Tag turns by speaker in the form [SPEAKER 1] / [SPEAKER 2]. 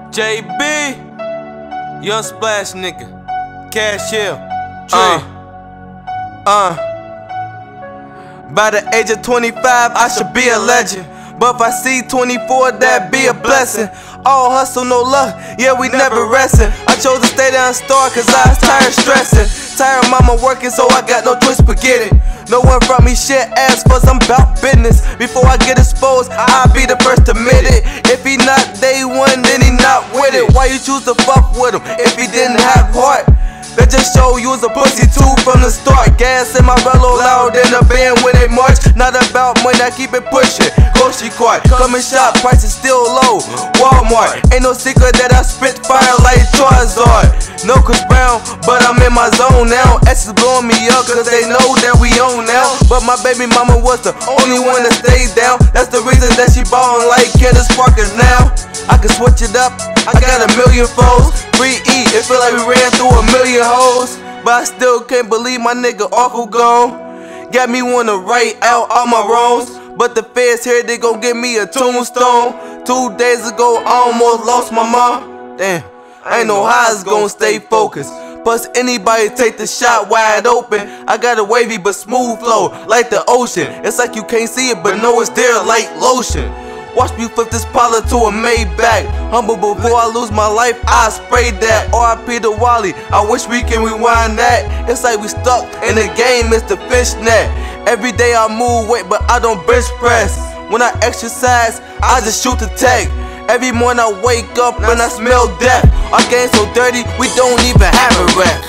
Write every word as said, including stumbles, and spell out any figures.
[SPEAKER 1] J B, Young Splash nigga, Cashier, Trey. Uh, uh. By the age of twenty-five, I should be a legend. But if I see twenty-four, that'd be a blessing. All hustle, no luck, yeah, we never resting. I chose to stay down and start cause I was tired stressing. Tired of mama working, so I got no choice but get it. No one from me shit ass for some bout business. Before I get exposed, I'll be the first to admit it. If he not day one, then he not with it. Why you choose to fuck with him if he didn't have heart? That just show you was a pussy too from the start. Gas in my Velo loud in the band when they march. Not about money, I keep it pushing. Grocery cart, come and shop, prices still low. Walmart, ain't no secret that I spit fire like Charizard. No Chris Brown, but I'm in my zone now. S is blowing me up cause they know that we own now. But my baby mama was the only one that stayed down. That's the reason that she ballin' like Candace Parker now. I can switch it up, I got a million foes. Free E, it feel like we ran through a million hoes. But I still can't believe my nigga Uncle gone. Got me wanna write out all my wrongs. But the feds here, they gon' give me a tombstone. Two days ago, I almost lost my mom. Damn, I ain't know how it's gon' stay focused. Plus anybody take the shot wide open. I got a wavy but smooth flow, like the ocean. It's like you can't see it, but know it's there like lotion. Watch me flip this pilot to a Maybach. Humble before I lose my life, I sprayed that. R I P to Wally, I wish we can rewind that. It's like we stuck in the game, it's the fishnet. Every day I move weight, but I don't bench press. When I exercise, I just shoot the tag. Every morning I wake up and I smell death. Our game so dirty, we don't even have a rep.